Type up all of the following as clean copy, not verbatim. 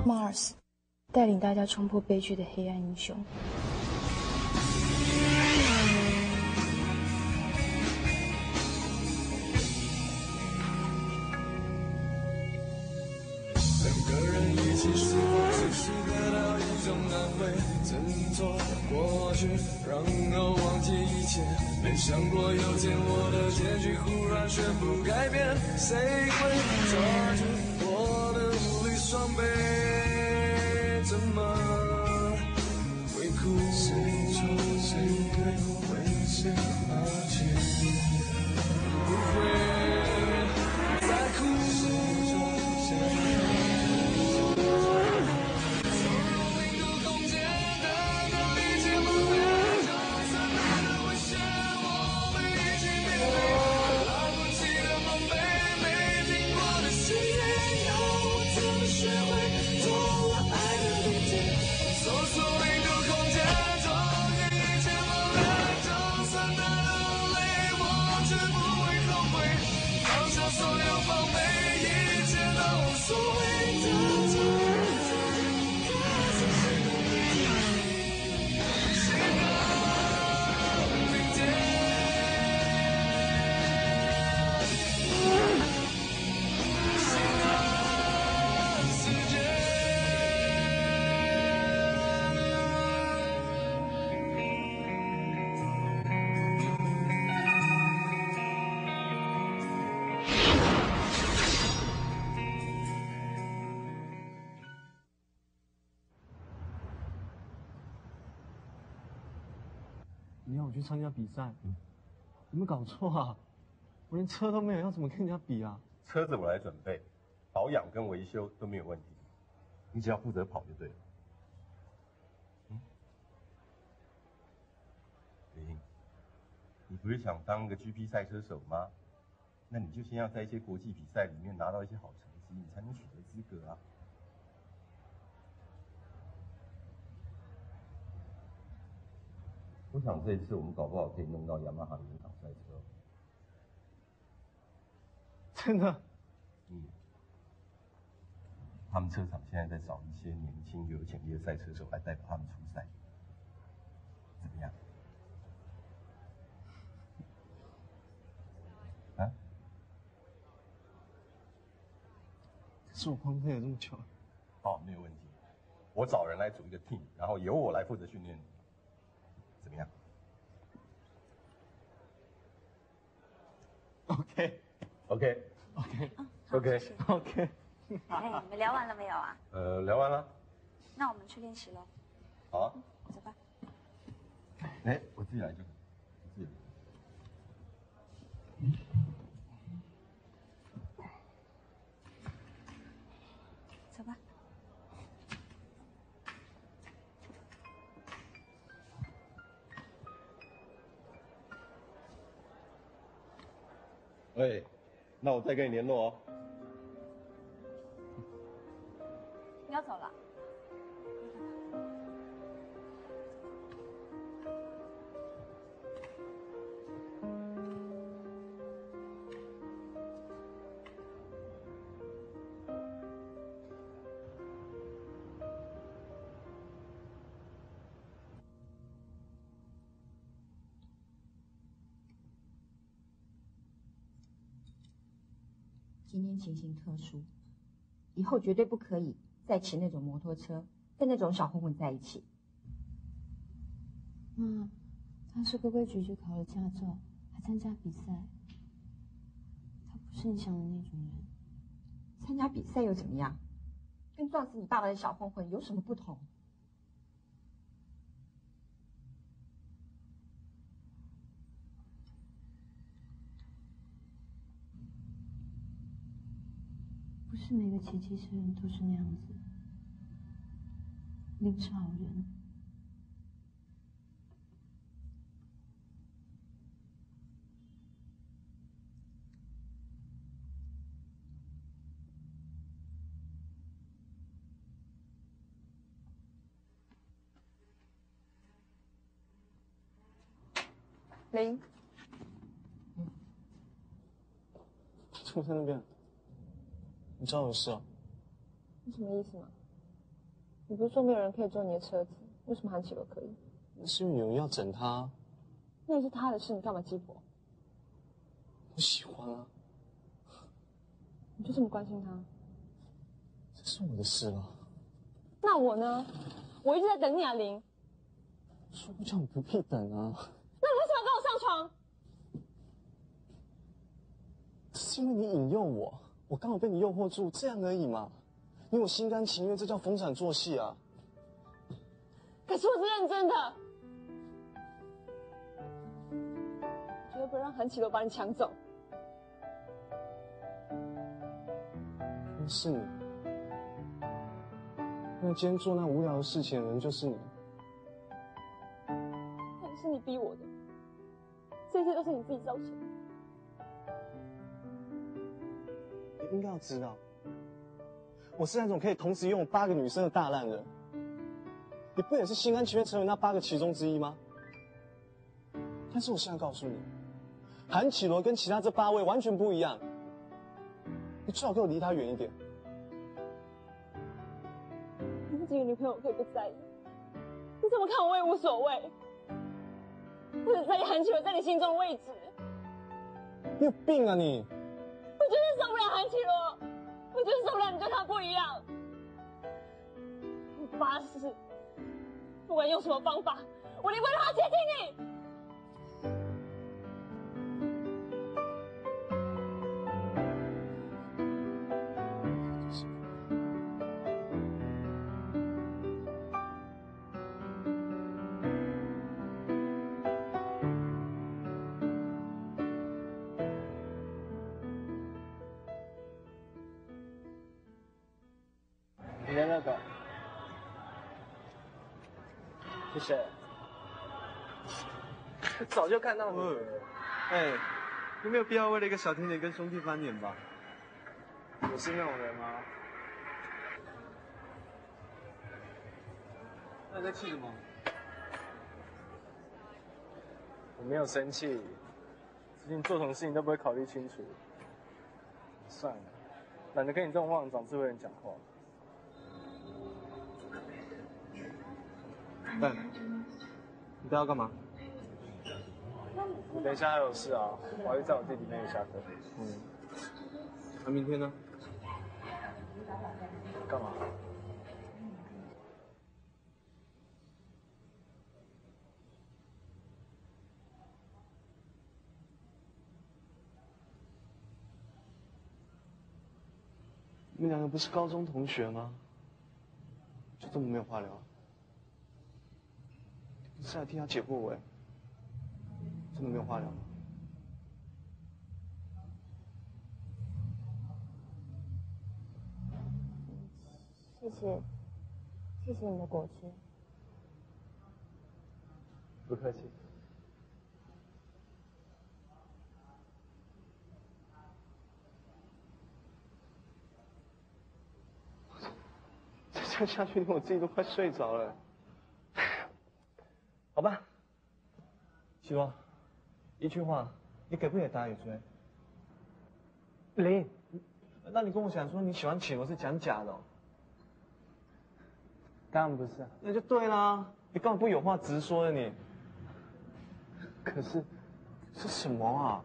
Mars 带领大家冲破悲剧的黑暗英雄。 两个人一起说话，随时得到一种安慰，挣脱过去，然后忘记一切。没想过有天我的结局忽然宣布改变，谁会抓住我的无力双臂？怎么会哭？谁错谁对？为谁而起？不会再哭。 你要我去参加比赛？有没有搞错啊？我连车都没有，要怎么跟人家比啊？ 车子我来准备，保养跟维修都没有问题，你只要负责跑就对了。林，你不是想当个 GP 赛车手吗？那你就先要在一些国际比赛里面拿到一些好成绩，你才能取得资格啊。我想这一次我们搞不好可以弄到雅马哈的原厂赛车。 真的？ 他们车厂现在在找一些年轻有潜力的赛车手来代表他们出赛，怎么样？啊？ 可是我荒废了这么久。 哦，没有问题。我找人来组一个 team， 然后由我来负责训练你，怎么样 ？OK。 OK。 OK。 OK。 OK。 哎，你们聊完了没有啊？ 聊完了。 那我们去练习喽。 好啊。 走吧。 哎，我自己来就好，我自己来。 走吧。 哎，那我再跟你联络哦。 你要走了？ 今天情形特殊，以后绝对不可以再骑那种摩托车，跟那种小混混在一起。 妈，他是规规矩矩考了驾照，还参加比赛。他不是你想的那种人。 参加比赛又怎么样？跟撞死你爸爸的小混混有什么不同？ 不是每个骑机车人都是那样子，林是好人。 林， 怎么在那边？你知道有事啊？ 你什么意思吗？ 你不是说没有人可以坐你的车子，为什么韩启罗可以？ 那是因为有人要整他。 那也是他的事，你干嘛鸡婆？ 我喜欢啊。 你就这么关心他？ 这是我的事了。 那我呢？我一直在等你啊，林。 说不叫你不必等啊。 那你为什么要跟我上床？ 是因为你引诱我，我刚好被你诱惑住，这样而已嘛。因为我心甘情愿，这叫逢场作戏啊。 可是我是认真的，绝对不会让韩启罗把你抢走。 是你，那今天做那无聊的事情的人就是你。 那也是你逼我的，这一切都是你自己造成的。 你应该要知道，我是那种可以同时拥有8个女生的大烂人。你不也是心甘情愿成为那8个其中之一吗？但是我现在告诉你，韩启罗跟其他这8位完全不一样。你最好给我离他远一点。 你这几个女朋友可以不在意，你怎么看我也无所谓。我只在意韩启罗在你心中的位置。 你有病啊你！ 我就是受不了韩启罗，我就是受不了你跟他不一样。我发誓，不管用什么方法，我也不会让他接近你。 你的那个，谢谢。早就看到你了。哎，你没有必要为了一个小甜点跟兄弟翻脸吧？我是那种人吗？那你在气什么？我没有生气，最近做什么事情都不会考虑清楚。算了，懒得跟你这种妄长智慧人讲话。哎，你都要干嘛？我等一下还有事啊，我要去载我弟弟妹妹下课。那明天呢？干嘛？你们两个不是高中同学吗？就这么没有话聊？你是来替他解惑哎？真的没有话聊吗？ 谢谢，谢谢你的果汁。 不客气。再这样下去，连我自己都快睡着了。好吧，希望一句话，你给不给打野追？林，那你跟我讲说你喜欢启罗是讲假的哦？当然不是啊。那就对啦，你干嘛不有话直说的你？可是，是什么啊？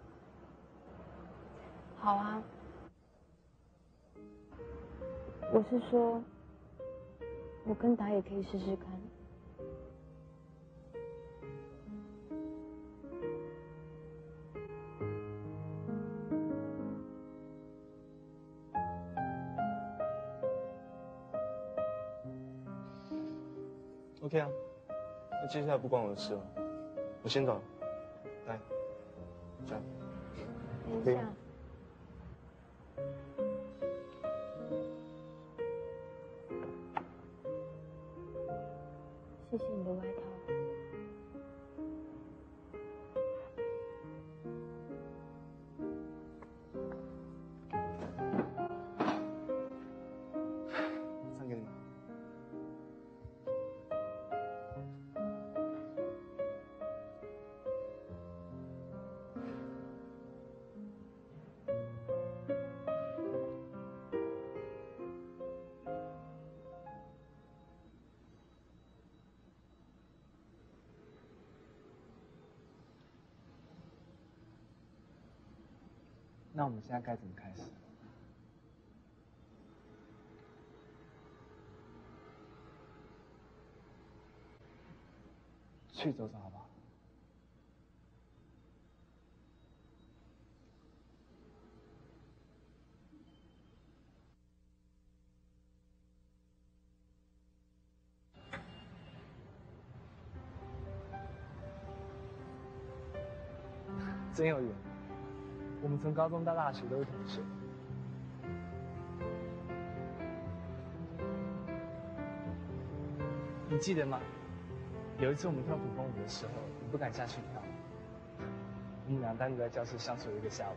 好啊，我是说，我跟打野可以试试看。 OK 啊，那接下来不关我的事了，我先走了。来，这样。 等一下。谢谢你的外套。 马上给你们。 那我们现在该怎么开始？去走走好不好？真有缘，我们从高中到大学都是同学。你记得吗？有一次我们跳土风舞的时候，你不敢下去跳，我们俩单独在教室相处了1个下午。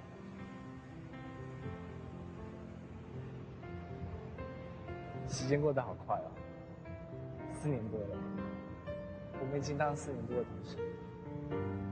时间过得好快哦，4年多了，我们已经当4年多的同学。